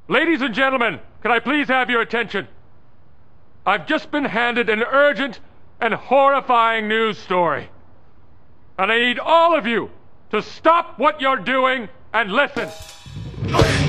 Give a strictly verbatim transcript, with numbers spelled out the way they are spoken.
Ladies and gentlemen, can I please have your attention? I've just been handed an urgent and horrifying news story. And I need all of you to stop what you're doing and listen.